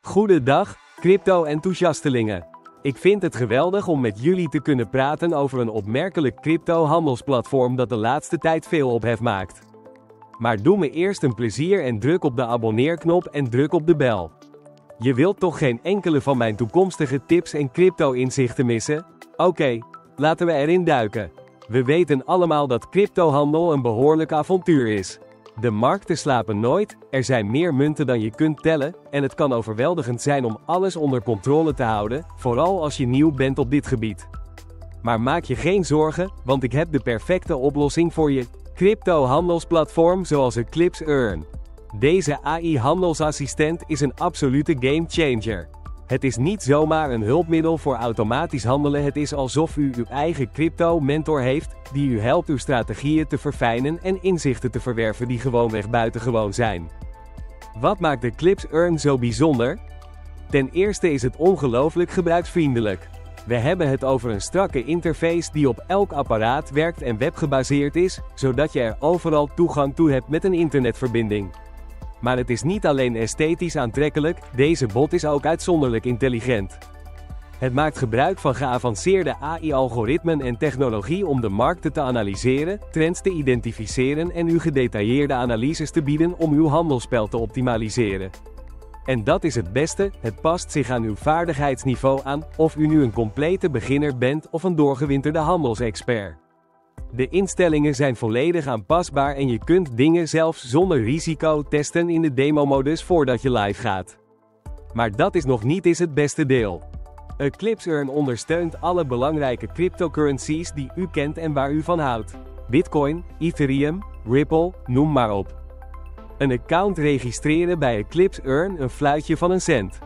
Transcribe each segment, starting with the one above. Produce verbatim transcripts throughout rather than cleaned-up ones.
Goedendag, crypto-enthousiastelingen. Ik vind het geweldig om met jullie te kunnen praten over een opmerkelijk crypto-handelsplatform dat de laatste tijd veel ophef maakt. Maar doe me eerst een plezier en druk op de abonneerknop en druk op de bel. Je wilt toch geen enkele van mijn toekomstige tips en crypto-inzichten missen? Oké, laten we erin duiken. We weten allemaal dat cryptohandel een behoorlijk avontuur is. De markten slapen nooit, er zijn meer munten dan je kunt tellen, en het kan overweldigend zijn om alles onder controle te houden, vooral als je nieuw bent op dit gebied. Maar maak je geen zorgen, want ik heb de perfecte oplossing voor je crypto-handelsplatform zoals Eclipse Earn. Deze A I-handelsassistent is een absolute gamechanger. Het is niet zomaar een hulpmiddel voor automatisch handelen, het is alsof u uw eigen crypto-mentor heeft, die u helpt uw strategieën te verfijnen en inzichten te verwerven die gewoonweg buitengewoon zijn. Wat maakt Eclipse Earn zo bijzonder? Ten eerste is het ongelooflijk gebruiksvriendelijk. We hebben het over een strakke interface die op elk apparaat werkt en webgebaseerd is, zodat je er overal toegang toe hebt met een internetverbinding. Maar het is niet alleen esthetisch aantrekkelijk, deze bot is ook uitzonderlijk intelligent. Het maakt gebruik van geavanceerde A I-algoritmen en technologie om de markten te analyseren, trends te identificeren en u gedetailleerde analyses te bieden om uw handelsspel te optimaliseren. En dat is het beste, het past zich aan uw vaardigheidsniveau aan, of u nu een complete beginner bent of een doorgewinterde handelsexpert. De instellingen zijn volledig aanpasbaar en je kunt dingen zelfs zonder risico testen in de demo-modus voordat je live gaat. Maar dat is nog niet eens het beste deel. Eclipse Earn ondersteunt alle belangrijke cryptocurrencies die u kent en waar u van houdt. Bitcoin, Ethereum, Ripple, noem maar op. Een account registreren bij Eclipse Earn een fluitje van een cent.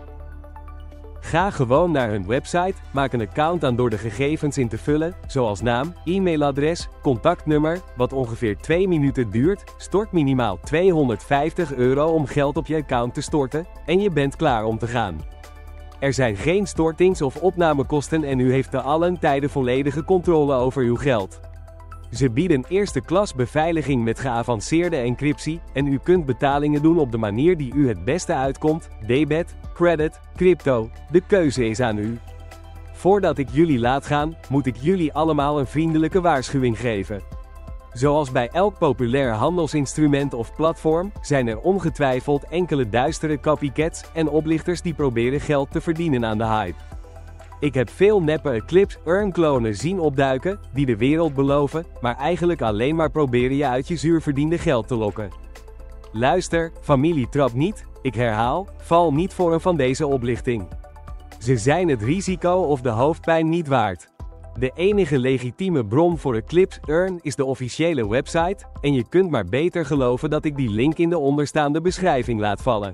Ga gewoon naar hun website, maak een account aan door de gegevens in te vullen, zoals naam, e-mailadres, contactnummer, wat ongeveer twee minuten duurt, stort minimaal tweehonderdvijftig euro om geld op je account te storten, en je bent klaar om te gaan. Er zijn geen stortings- of opnamekosten en u heeft te allen tijde volledige controle over uw geld. Ze bieden eerste klas beveiliging met geavanceerde encryptie, en u kunt betalingen doen op de manier die u het beste uitkomt, debet, credit, crypto, de keuze is aan u. Voordat ik jullie laat gaan, moet ik jullie allemaal een vriendelijke waarschuwing geven. Zoals bij elk populair handelsinstrument of platform, zijn er ongetwijfeld enkele duistere copycats en oplichters die proberen geld te verdienen aan de hype. Ik heb veel neppe Eclipse Earn klonen zien opduiken, die de wereld beloven, maar eigenlijk alleen maar proberen je uit je zuurverdiende geld te lokken. Luister, familie trap niet, ik herhaal, val niet voor een van deze oplichting. Ze zijn het risico of de hoofdpijn niet waard. De enige legitieme bron voor Eclipse Earn is de officiële website, en je kunt maar beter geloven dat ik die link in de onderstaande beschrijving laat vallen.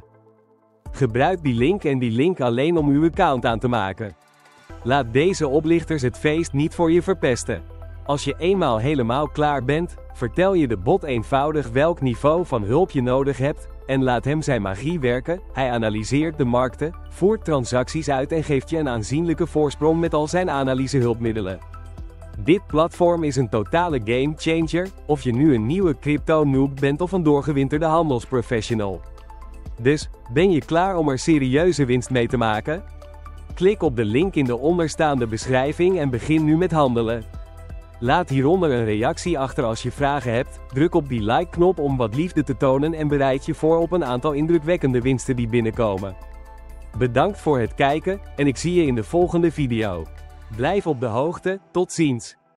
Gebruik die link en die link alleen om uw account aan te maken. Laat deze oplichters het feest niet voor je verpesten. Als je eenmaal helemaal klaar bent, vertel je de bot eenvoudig welk niveau van hulp je nodig hebt, en laat hem zijn magie werken. Hij analyseert de markten, voert transacties uit en geeft je een aanzienlijke voorsprong met al zijn analysehulpmiddelen. Dit platform is een totale gamechanger, of je nu een nieuwe crypto-noob bent of een doorgewinterde handelsprofessional. Dus, ben je klaar om er serieuze winst mee te maken? Klik op de link in de onderstaande beschrijving en begin nu met handelen. Laat hieronder een reactie achter als je vragen hebt, druk op die like-knop om wat liefde te tonen en bereid je voor op een aantal indrukwekkende winsten die binnenkomen. Bedankt voor het kijken, en ik zie je in de volgende video. Blijf op de hoogte, tot ziens!